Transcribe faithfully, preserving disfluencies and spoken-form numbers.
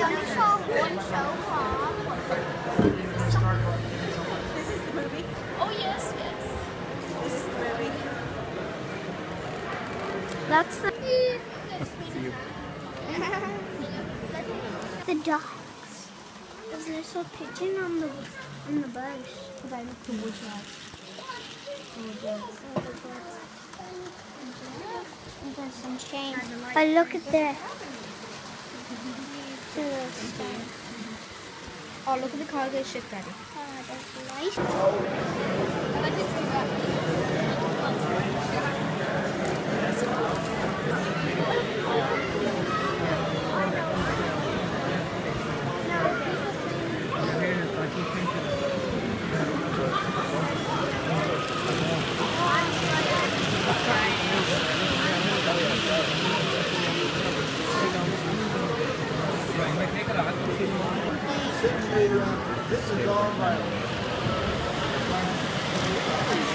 only saw one so far. This is the movie. Oh yes, yes. This is the movie. That's the the dogs. There's a little pigeon on the on the boat. About the wood yard. And there's some chains. But look at the the little stone. Oh, look at the cargo ship, Daddy. Oh, there's light. This is all right.